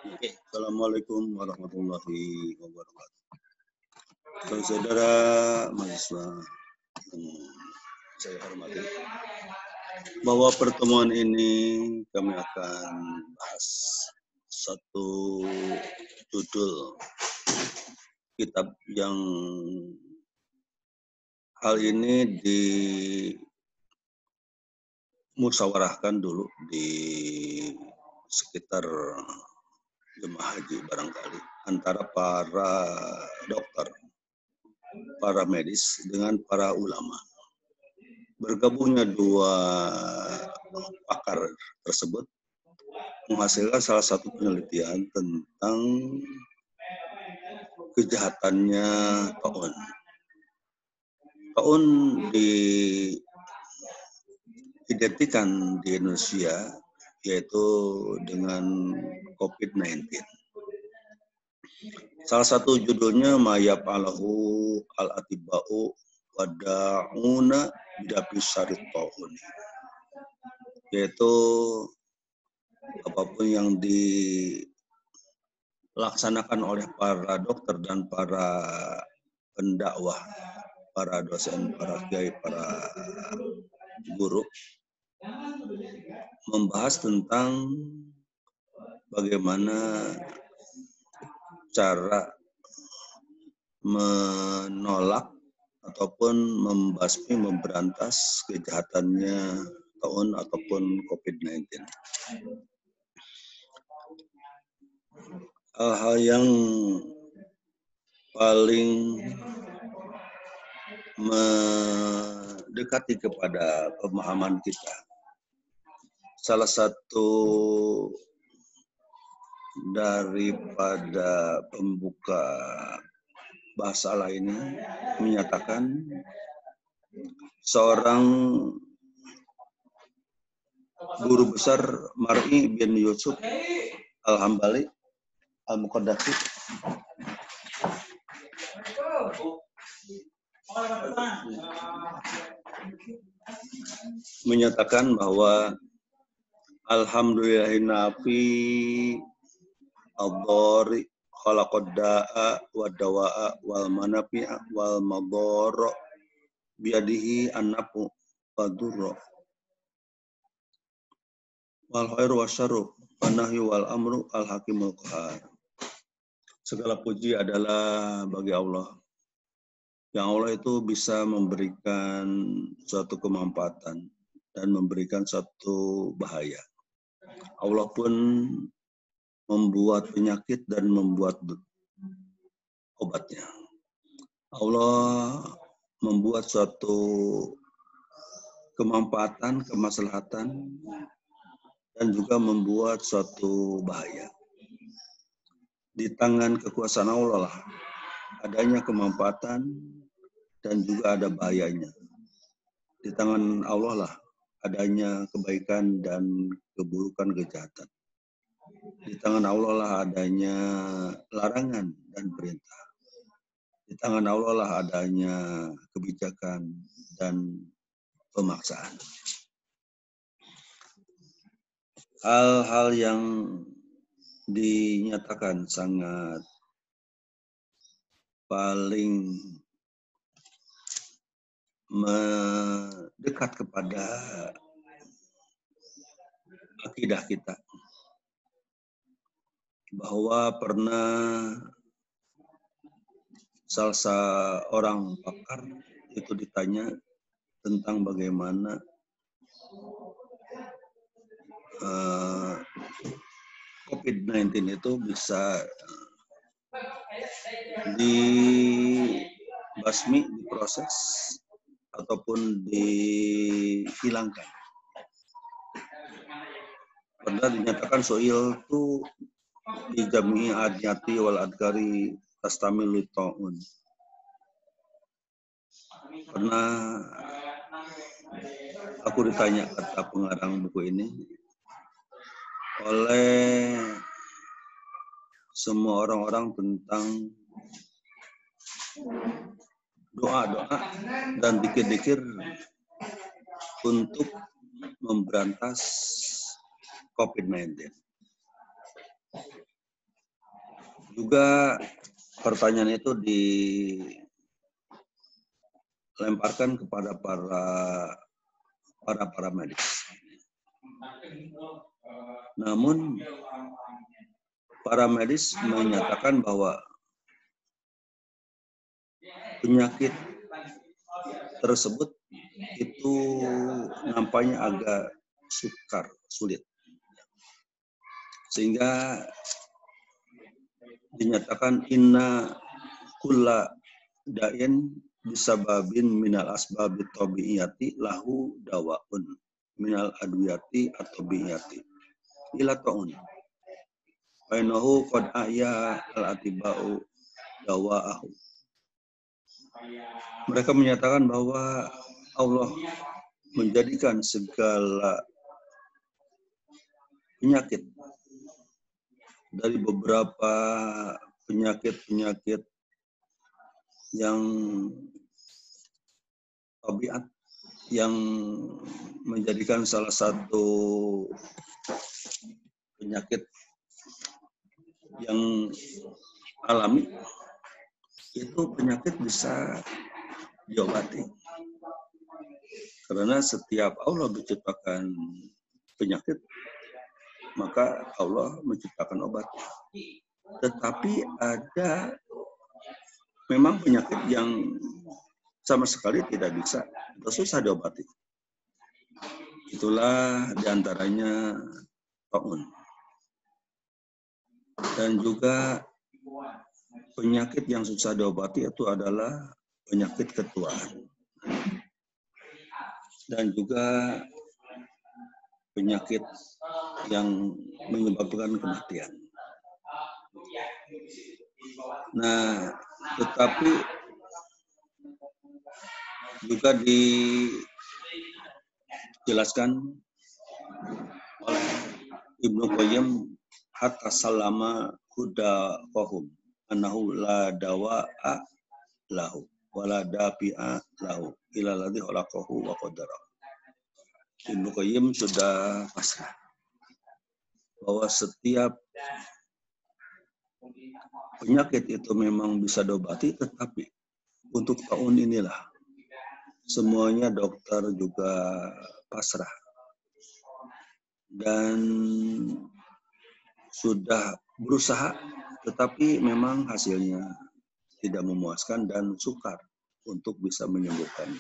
Oke, Assalamualaikum warahmatullahi wabarakatuh. Saudara mahasiswa yang saya hormati, bahwa pertemuan ini kami akan bahas satu judul kitab yang hal ini dimusyawarahkan dulu di sekitar jemaah haji barangkali antara para dokter, para medis dengan para ulama. Bergabungnya dua pakar tersebut menghasilkan salah satu penelitian tentang kejahatannya taun. Taun diidentikan di Indonesia yaitu dengan COVID-19. Salah satu judulnya Mayab Alahu al-Atiba'u wada'una bidapisarit taun, yaitu apapun yang dilaksanakan oleh para dokter dan para pendakwah, para dosen, para kiai, para guru, membahas tentang bagaimana cara menolak ataupun membasmi, memberantas kejahatannya taun ataupun COVID-19. Hal-hal yang paling mendekati kepada pemahaman kita, salah satu daripada pembuka bahasa lain ini menyatakan seorang guru besar Mar'i bin Yusuf Al-Hambali Al-Muqaddasi menyatakan bahwa alhamdulillahi nafi ad-dhari khalaqad da'a wa dawa'a wal manafi'a wal madhara biadihi an-nafu wa dhurra wal khairu wasyarru wan nahyu wal amru al hakimul qahar. Segala puji adalah bagi Allah. Yang Allah itu bisa memberikan suatu kemanfaatan dan memberikan suatu bahaya. Allah pun membuat penyakit dan membuat obatnya. Allah membuat suatu kemanfaatan, kemaslahatan, dan juga membuat suatu bahaya. Di tangan kekuasaan Allah lah adanya kemanfaatan dan juga ada bahayanya. Di tangan Allah lah adanya kebaikan dan keburukan, kejahatan. Di tangan Allah lah adanya larangan dan perintah. Di tangan Allah lah adanya kebijakan dan pemaksaan. Hal-hal yang dinyatakan sangat paling mendekat kepada akidah kita, bahwa pernah salah seorang pakar itu ditanya tentang bagaimana COVID-19 itu bisa dibasmi, diproses, ataupun dihilangkan. Pernah dinyatakan soil itu di jami adnyati wal adkari tastamilu ta'un. Pernah aku ditanya, kata pengarang buku ini, oleh semua orang-orang tentang doa-doa dan dikir-dikir untuk memberantas COVID-19. Juga pertanyaan itu dilemparkan kepada para medis. Namun para medis menyatakan bahwa penyakit tersebut itu nampaknya agak sulit. Sehingga dinyatakan inna kulla da'in bisababin minal asbabit tabi'iyati lahu dawaun minal adwiyati atau bi'iyati ila ta'un fainahu qad ahya al-atiba'u dawa'ahu. Mereka menyatakan bahwa Allah menjadikan segala penyakit dari beberapa penyakit-penyakit yang tabiat, yang menjadikan salah satu penyakit yang alami, itu penyakit bisa diobati. Karena setiap Allah menciptakan penyakit, maka Allah menciptakan obat. Tetapi ada memang penyakit yang sama sekali tidak bisa atau susah diobati. Itulah diantaranya taun. Dan juga penyakit yang susah diobati itu adalah penyakit ketuaan. Dan juga penyakit yang menyebabkan kematian. Nah, tetapi juga dijelaskan oleh Ibnu Qayyim hatta salama huda qahum annahu la dawa'a lahu wala dafi'a lahu ila ladzi khalaqahu wa qaddara. Ibnu Qayyim sudah pasrah bahwa setiap penyakit itu memang bisa diobati, tetapi untuk tahun inilah semuanya dokter juga pasrah dan sudah berusaha, tetapi memang hasilnya tidak memuaskan dan sukar untuk bisa menyembuhkannya.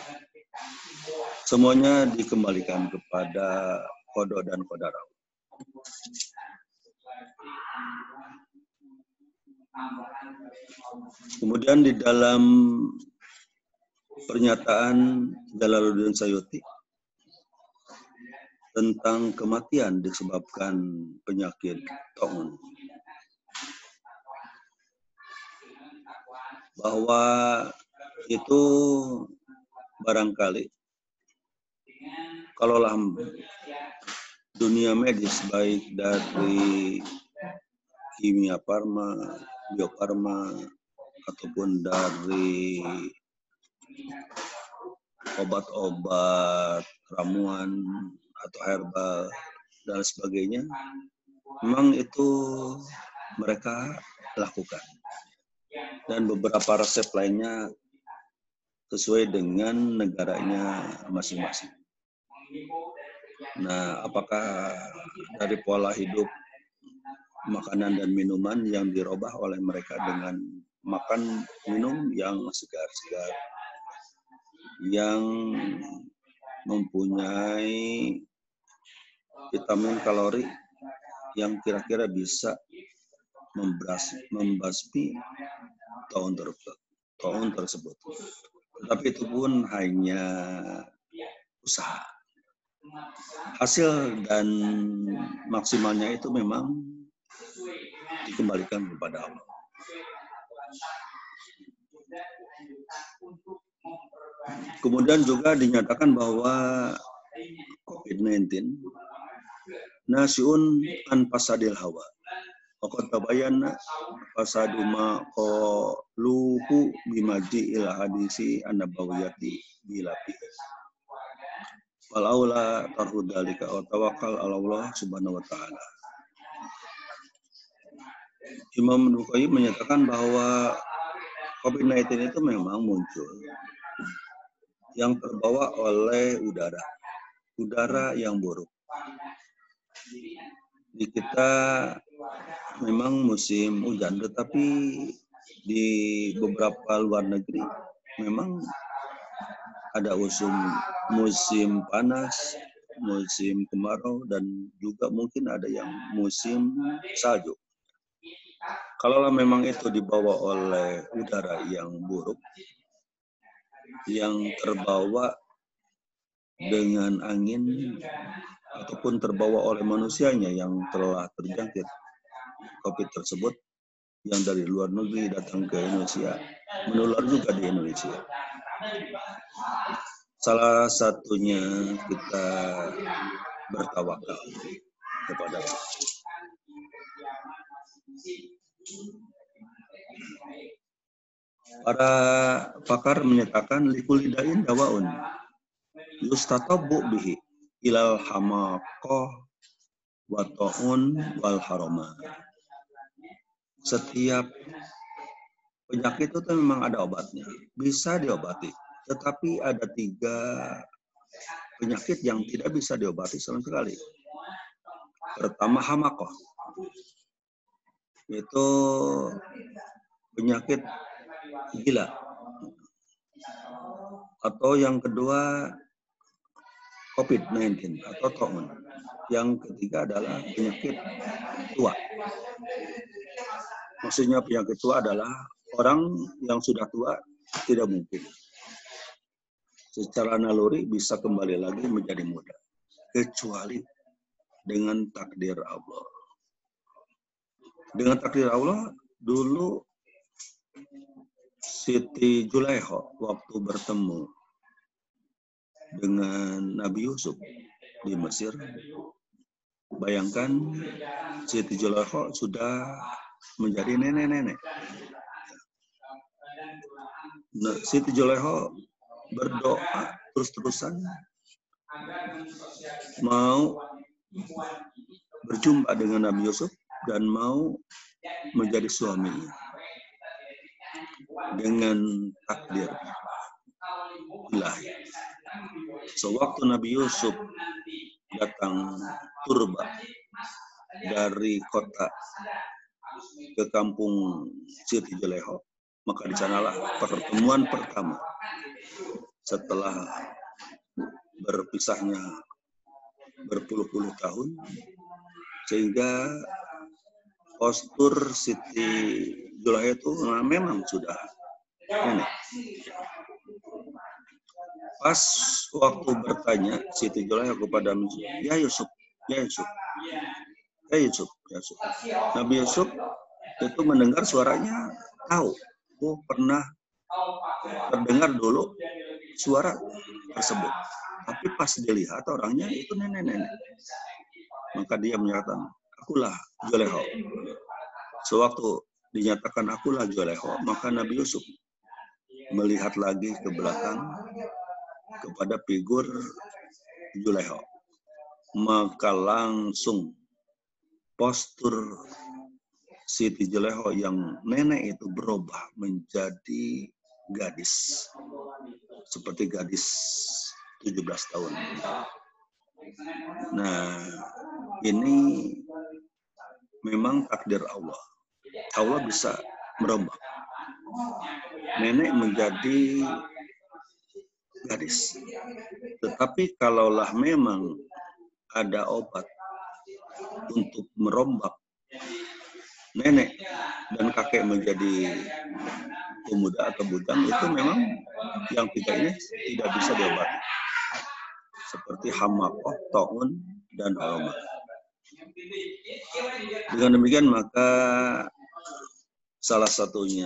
Semuanya dikembalikan kepada qada dan qadar. Kemudian di dalam pernyataan Jalaluddin Sayuti tentang kematian disebabkan penyakit taun, bahwa itu barangkali kalaulah dunia medis baik dari kimia farma, biofarma, ataupun dari obat-obat ramuan atau herbal dan sebagainya, memang itu mereka lakukan. Dan beberapa resep lainnya sesuai dengan negaranya masing-masing. Nah, apakah dari pola hidup, makanan dan minuman yang dirubah oleh mereka dengan makan minum yang segar-segar, yang mempunyai vitamin kalori yang kira-kira bisa membasmi taun tersebut. Tetapi itu pun hanya usaha. Hasil dan maksimalnya itu memang dikembalikan kepada Allah. Kemudian juga dinyatakan bahwa COVID-19 nasyun an fasadil hawa. Waqad tabayyana fasadu ma qaluhu bimaji'il hadisi an-nabawiyati bilafi. Wal aula tarhu dalika wa tawakkal ala Allah subhanahu wa ta'ala. Imam Bukhari menyatakan bahwa COVID-19 itu memang muncul yang terbawa oleh udara yang buruk. Di kita memang musim hujan, tetapi di beberapa luar negeri memang ada musim panas, musim kemarau, dan juga mungkin ada yang musim salju. Kalau memang itu dibawa oleh udara yang buruk, yang terbawa dengan angin, ataupun terbawa oleh manusianya yang telah terjangkit COVID tersebut, yang dari luar negeri datang ke Indonesia, menular juga di Indonesia. Salah satunya kita bertawakal kepada Allah. Para pakar menyatakan likulidain dawaun yustatabu bihi ilal hamaqah wa ta'un wal harama. Setiap penyakit itu memang ada obatnya, bisa diobati. Tetapi ada 3 penyakit yang tidak bisa diobati sama sekali. Pertama hamaqah, yaitu penyakit gila. Atau yang kedua COVID-19 atau ta'un. Yang ketiga adalah penyakit tua. Maksudnya penyakit tua adalah orang yang sudah tua tidak mungkin secara naluri bisa kembali lagi menjadi muda, kecuali dengan takdir Allah. Dengan takdir Allah, dulu Siti Zulaikha waktu bertemu dengan Nabi Yusuf di Mesir, bayangkan Siti Zulaikha sudah menjadi nenek-nenek. Nah, Siti Zulaikha berdoa terus-terusan mau berjumpa dengan Nabi Yusuf dan mau menjadi suaminya dengan takdir ilahi. Sewaktu Nabi Yusuf datang turba dari kota ke kampung Siti Zulaikha, maka di sanalah pertemuan pertama setelah berpisahnya berpuluh-puluh tahun, sehingga postur Siti Zulaikha itu memang sudah nenek. Pas waktu bertanya Siti Zulaikha kepada ya Yusuf, ya Yusuf, ya Yusuf, ya Yusuf. Nabi Yusuf itu mendengar suaranya, tahu, pernah terdengar dulu suara tersebut. Tapi pas dilihat orangnya itu nenek-nenek. Maka dia menyatakan, akulah Zulaikha. Sewaktu dinyatakan akulah Zulaikha, maka Nabi Yusuf melihat lagi ke belakang kepada figur Zulaikha. Maka langsung postur Siti Zulaikha yang nenek itu berubah menjadi gadis. Seperti gadis 17 tahun. Nah, ini memang takdir Allah. Allah bisa merubah nenek menjadi gadis. Tetapi kalaulah memang ada obat untuk merombak nenek dan kakek menjadi pemuda atau bujang, itu memang yang 3 ini tidak bisa diobati. Seperti hamaqah, ta'un, dan harama. Dengan demikian maka salah satunya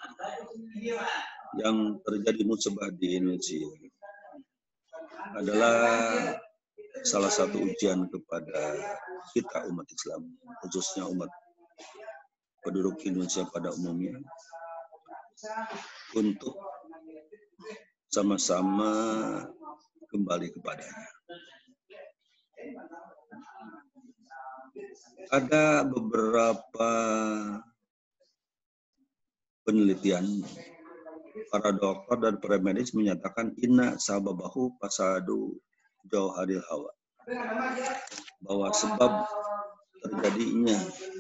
yang terjadi musibah di Indonesia adalah salah satu ujian kepada kita umat Islam, khususnya umat penduduk Indonesia pada umumnya, untuk sama-sama kembali kepadanya. Ada beberapa penelitian, para dokter dan para medis menyatakan inna sababahu fasadu jauharil hawa, bahwa sebab terjadinya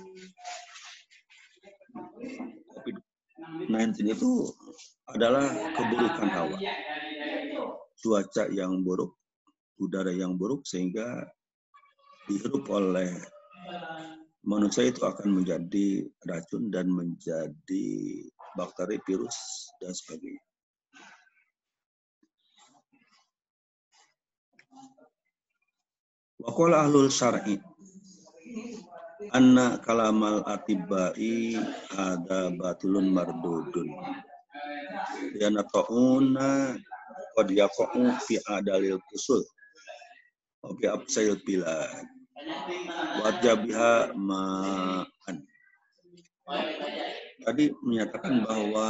COVID-19 itu adalah keburukan hawa, cuaca yang buruk, udara yang buruk, sehingga dihirup oleh manusia itu akan menjadi racun dan menjadi bakteri, virus, dan sebagainya. Wa qala ahlul syar'i anna kalamal atibai ada batulun mardudun. Yana ta'una qad yaqa'u fi adalil usul wa fi absail bilad wa jabiha ma'an. Tadi menyatakan bahwa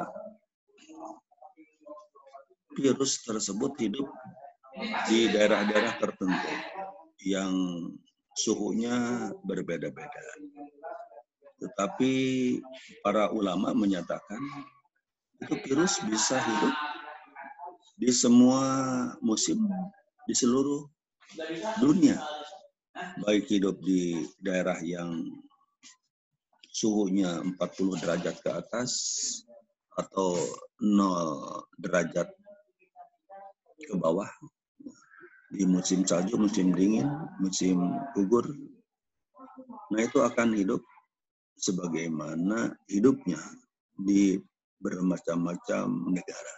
virus tersebut hidup di daerah-daerah tertentu yang suhunya berbeda-beda. Tetapi para ulama menyatakan itu virus bisa hidup di semua musim di seluruh dunia. Baik hidup di daerah yang suhunya 40 derajat ke atas atau 0 derajat ke bawah, di musim salju, musim dingin, musim gugur. Nah, itu akan hidup sebagaimana hidupnya di bermacam-macam negara.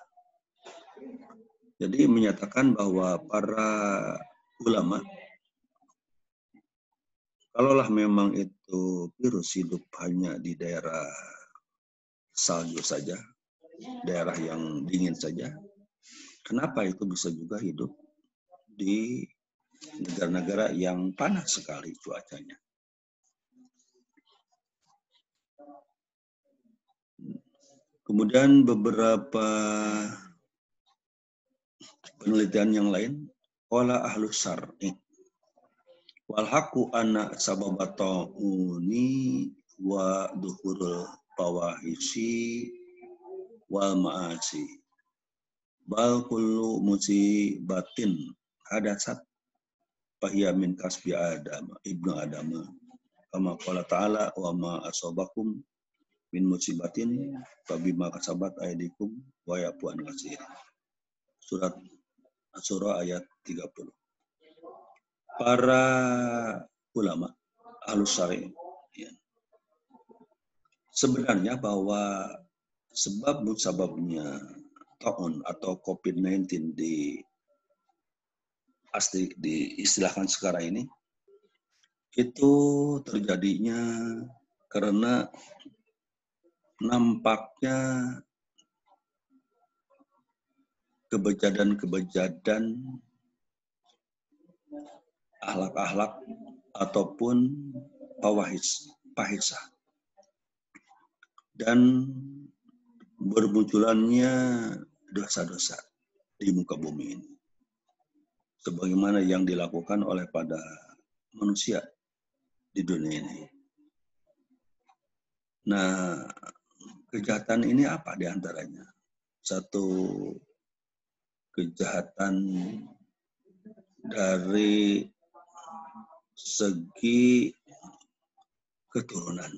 Jadi menyatakan bahwa para ulama, kalaulah memang itu virus hidup hanya di daerah salju saja, daerah yang dingin saja, kenapa itu bisa juga hidup di negara-negara yang panas sekali cuacanya? Kemudian beberapa penelitian yang lain, qala ahlus syar'i wal haqqu anna sababata'uni wa duhurul fawahisi wal ma'asi bal kullu musibatin hadatsat fahiya min kasbi adam ibnu adam kama qala ta'ala wa ma asabakum min musibatin fabima kasabat aydikum wa yafu an katsir. Surat Asy-Syura ayat 30. Para ulama ahlus syar'i ya, sebenarnya bahwa sebab musababnya taun atau COVID-19 diistilahkan sekarang ini itu terjadinya karena nampaknya kebejatan akhlak-akhlak ataupun fahisah dan bermunculannya dosa-dosa di muka bumi ini sebagaimana yang dilakukan oleh pada manusia di dunia ini. Nah, kejahatan ini apa diantaranya? Satu, kejahatan dari segi keturunan.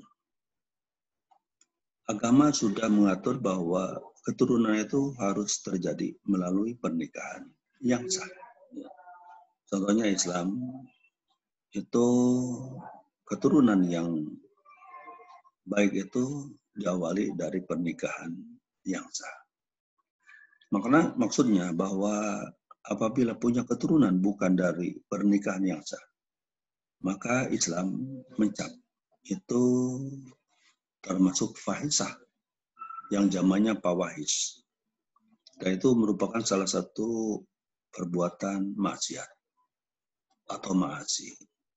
Agama sudah mengatur bahwa keturunan itu harus terjadi melalui pernikahan yang sah. Contohnya Islam itu keturunan yang baik itu diawali dari pernikahan yang sah. Maksudnya bahwa apabila punya keturunan bukan dari pernikahan yang sah, maka Islam mencap itu termasuk fahisah yang zamannya fawahis. Dan itu merupakan salah satu perbuatan maksiat atau maasi.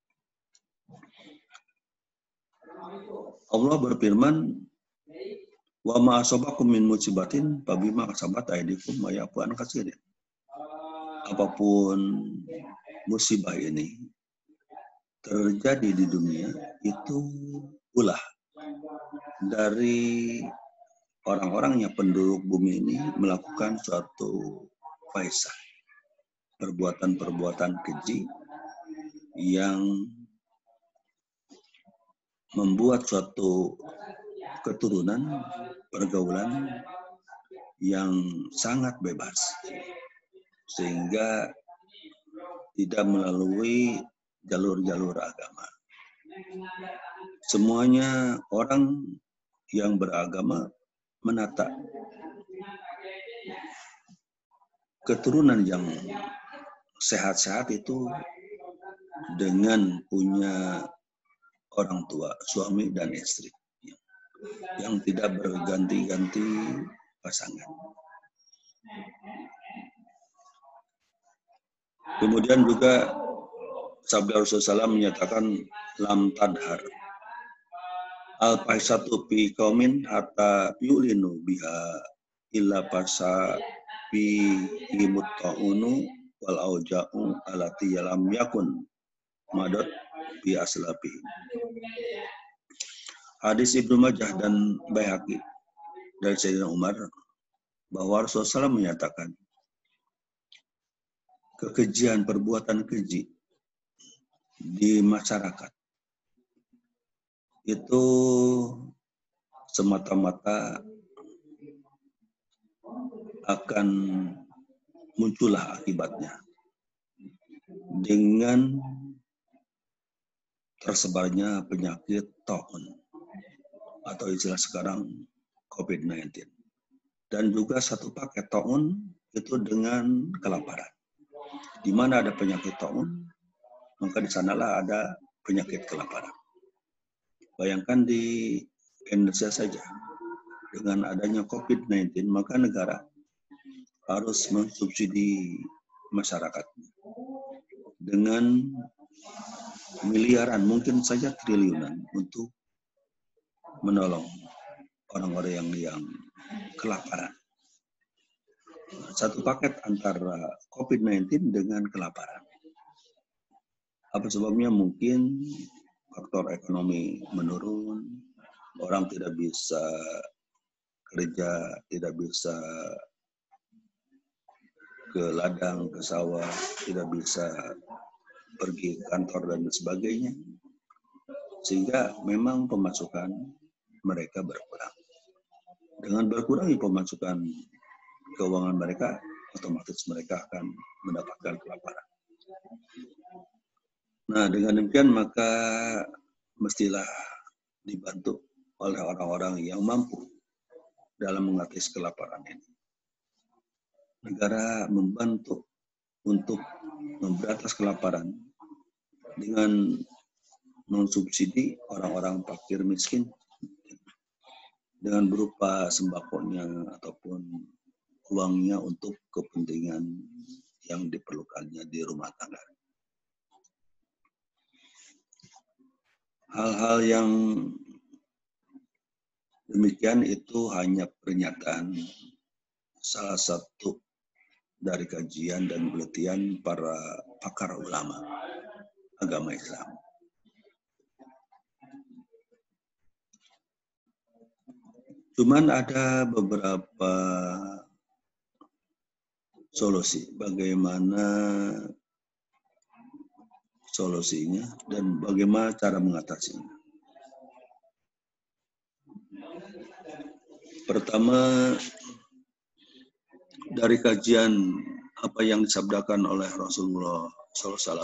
Allah berfirman, wa ma asabakum min musibatin fabima kasabat aydikum wa yafu an katsirin. Apapun musibah ini terjadi di dunia itu ulah dari orang-orangnya penduduk bumi ini melakukan suatu faisah, perbuatan-perbuatan keji yang membuat suatu keturunan pergaulan yang sangat bebas, sehingga tidak melalui jalur-jalur agama. Semuanya orang yang beragama menata keturunan yang sehat-sehat itu dengan punya orang tua, suami dan istri yang tidak berganti-ganti pasangan. Kemudian juga sabda Rasulullah SAW menyatakan lam tadhar al-fahisatu fi qaumin hatta yulinu biha illa pasa fi imutta'unu wal auja'u alati lam yakun madad bi aslabi. Hadis Ibnu Majah dan Baihaqi dari Sayyidina Umar bahwa Rasulullah SAW menyatakan kekejian, perbuatan keji di masyarakat itu semata-mata akan muncullah akibatnya dengan tersebarnya penyakit taun atau istilah sekarang COVID-19, dan juga satu paket taun itu dengan kelaparan. Di mana ada penyakit taun, maka di sanalah ada penyakit kelaparan. Bayangkan di Indonesia saja, dengan adanya COVID-19, maka negara harus mensubsidi masyarakat dengan miliaran, mungkin saja triliunan untuk menolong orang-orang yang kelaparan. Satu paket antara COVID-19 dengan kelaparan. Apa sebabnya? Mungkin faktor ekonomi menurun, orang tidak bisa kerja, tidak bisa ke ladang, ke sawah, tidak bisa pergi ke kantor dan sebagainya. Sehingga memang pemasukan mereka berkurang. Dengan berkurangnya pemasukan keuangan mereka, otomatis mereka akan mendapatkan kelaparan. Nah, dengan demikian maka mestilah dibantu oleh orang-orang yang mampu dalam mengatasi kelaparan ini. Negara membantu untuk memberantas kelaparan dengan mensubsidi orang-orang fakir miskin dengan berupa sembakonya ataupun uangnya untuk kepentingan yang diperlukannya di rumah tangga. Hal-hal yang demikian itu hanya pernyataan salah satu dari kajian dan penelitian para pakar ulama agama Islam. Cuman ada beberapa solusi, bagaimana solusinya dan bagaimana cara mengatasinya. Pertama, dari kajian apa yang disabdakan oleh Rasulullah SAW,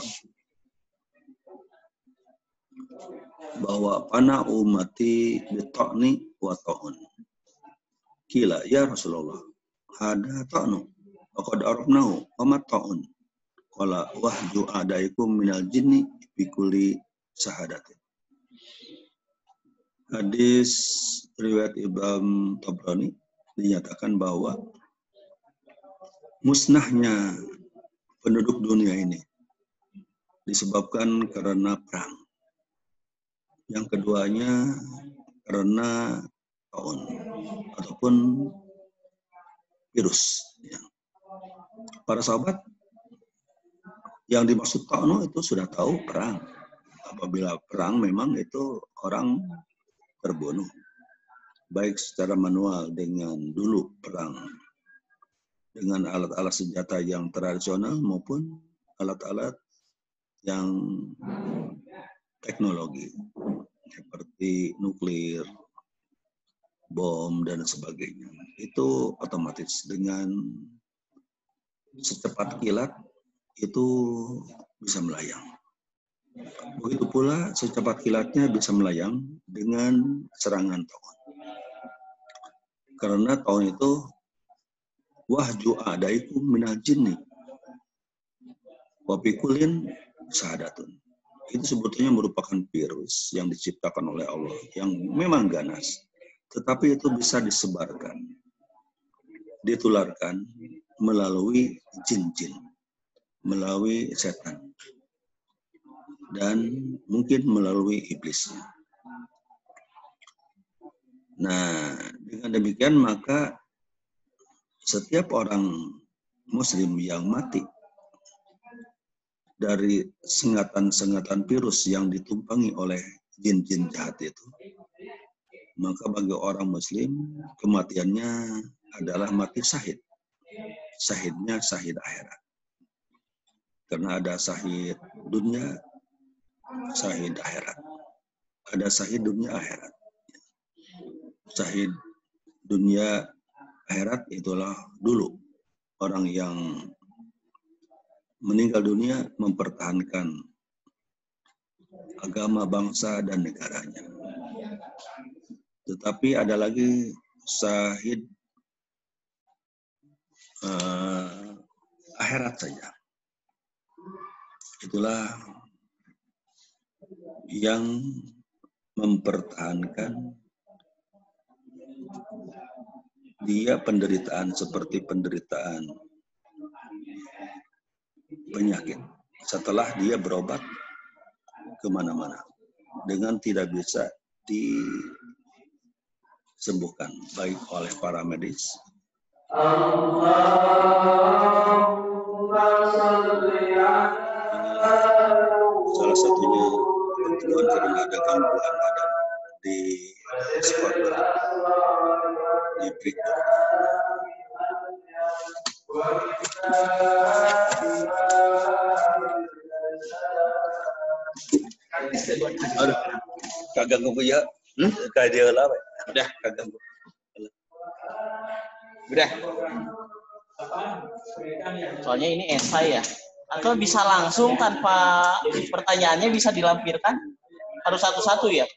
bahwa pana umati bitokni wa ta'un. Kila, ya Rasulullah, ada ta'nu, waqad arafnahu, wa ta'un. Qala wahju adaikum minal jinni bikuli sahadatin. Hadis riwayat Ibn Tabrani dinyatakan bahwa musnahnya penduduk dunia ini disebabkan karena perang. Yang keduanya karena taun ataupun virus. Para sahabat yang dimaksud ta'nu itu sudah tahu perang. Apabila perang memang itu orang terbunuh. baik secara manual dengan dulu perang dengan alat-alat senjata yang tradisional maupun alat-alat yang teknologi seperti nuklir, bom, dan sebagainya. Itu otomatis dengan secepat kilat itu bisa melayang. Begitu pula secepat kilatnya bisa melayang dengan serangan tahun. Karena tahun itu wahju adaikum minal jinni wa bikulin sahadatun. Itu sebetulnya merupakan virus yang diciptakan oleh Allah yang memang ganas. Tetapi itu bisa disebarkan, ditularkan melalui jin-jin, melalui setan, dan mungkin melalui iblisnya. Nah, dengan demikian maka setiap orang muslim yang mati dari sengatan-sengatan virus yang ditumpangi oleh jin-jin jahat itu, maka bagi orang muslim kematiannya adalah mati syahid. Syahidnya syahid akhirat. Karena ada syahid dunia, syahid akhirat. Ada syahid dunia akhirat. Syahid dunia akhirat itulah dulu orang yang meninggal dunia mempertahankan agama, bangsa, dan negaranya. Tetapi ada lagi syahid akhirat saja. Itulah yang mempertahankan dia penderitaan seperti penderitaan penyakit setelah dia berobat kemana-mana dengan tidak bisa disembuhkan baik oleh para medis. Salah satunya kebetulan karena ada gangguan ada di Squadron di Brigor. Aduh, kagak gue ya, kayak dia lah, udah kagak gue. Udah. Soalnya ini esai ya. Atau bisa langsung tanpa pertanyaannya bisa dilampirkan? Harus satu-satu ya?